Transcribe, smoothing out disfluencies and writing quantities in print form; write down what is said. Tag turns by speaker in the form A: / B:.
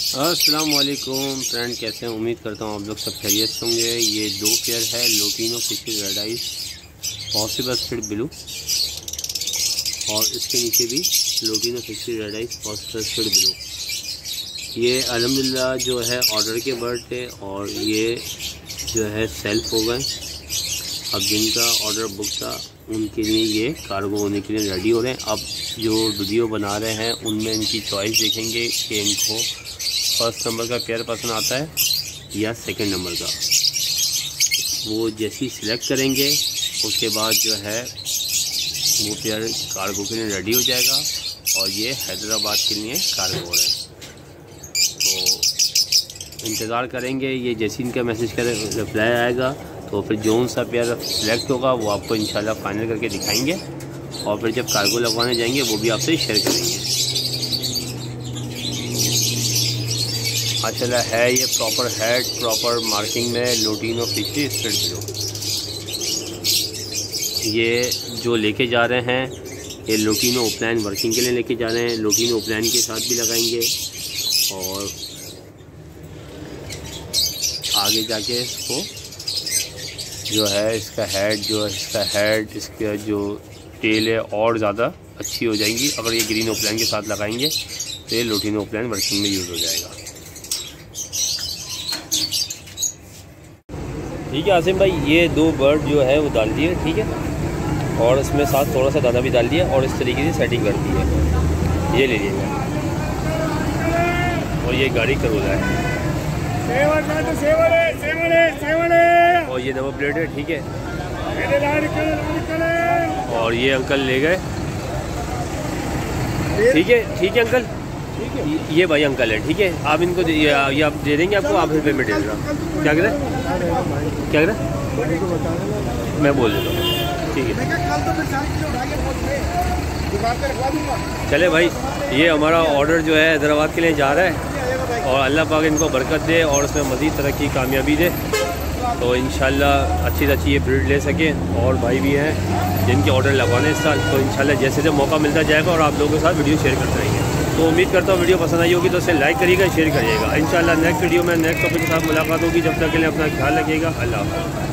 A: अस्सलाम वालेकुम फ्रेंड, कैसे हैं? उम्मीद करता हूँ आप लोग सब खैरियत से होंगे। ये दो पेयर है लोटिनो फिशेस red eyes possible split blue, और इसके नीचे भी लोटिनो फिशेस red eyes possible split blue. ये अल्हम्दुलिल्लाह जो है ऑर्डर के बर्ड थे और ये जो है सेल्फ हो गए। अब जिनका ऑर्डर बुक था उनके लिए ये कार्गो होने के लिए रेडी हो रहे हैं। अब जो वीडियो बना रहे हैं उनमें इनकी चॉइस देखेंगे कि इनको फर्स्ट नंबर का पेयर पसंद आता है या सेकंड नंबर का। वो जैसे ही सिलेक्ट करेंगे उसके बाद जो है वो पेयर कार्गो के लिए रेडी हो जाएगा और ये हैदराबाद के लिए कार्गो हो रहे हैं। तो इंतज़ार करेंगे, ये जैसे इनका मैसेज का रिप्लाई आएगा तो फिर जो सा पेयर सिलेक्ट होगा वो आपको इंशाल्लाह फाइनल करके दिखाएंगे और फिर जब कार्गो लगवाने जाएंगे वो भी आपसे शेयर करेंगे। माशाल्लाह है ये प्रॉपर हेड प्रॉपर मार्किंग में लोटिनो फिशेस स्पिड ब्लू। ये जो लेके जा रहे हैं ये लोटिनो ओपलाइन वर्किंग के लिए लेके जा रहे हैं। लोटिनो ओपलाइन के साथ भी लगाएंगे और आगे जाके इसको जो है इसका हेड इसका जो टेल है और ज़्यादा अच्छी हो जाएंगी। अगर ये ग्रीन ओपलाइन के साथ लगाएंगे तो ये लोटिनो ओपलाइन वर्किंग में यूज़ हो जाएगा। ठीक है आसिम भाई, ये दो बर्ड जो है वो डाल दिए, ठीक है, और इसमें साथ थोड़ा सा दाना भी डाल दिया और इस तरीके से सेटिंग कर दी है। ये ले लीजिएगा और ये गाड़ी करोला है और ये नंबर प्लेट है, ठीक है। और ये अंकल ले गए, ठीक है अंकल, ये भाई अंकल है, ठीक है। आप इनको ये आप दे देंगे, आपको आप फिर पेमेंट दे देना। क्या कह रहे मैं बोल देता हूँ, ठीक है। चले भाई, ये हमारा ऑर्डर जो है हैदराबाद के लिए जा रहा है और अल्लाह पाक इनको बरकत दे और उसमें मज़ीद तरक्की कामयाबी दे। तो इंशाल्लाह अच्छी से अच्छी ये ब्रीड ले सके। और भाई भी हैं जिनके ऑर्डर लगवाने इस साल, तो इंशाल्लाह जैसे जैसे मौका मिलता जाएगा और आप लोगों के साथ वीडियो शेयर करते रहेंगे। तो उम्मीद करता हूँ वीडियो पसंद आई होगी तो उसे लाइक करिएगा, शेयर करिएगा। इंशाल्लाह नेक्स्ट वीडियो में नेक्स्ट टॉपिक के साथ मुलाकात होगी। जब तक के लिए अपना ख्याल रखिएगा। अल्लाह हाफ़िज़।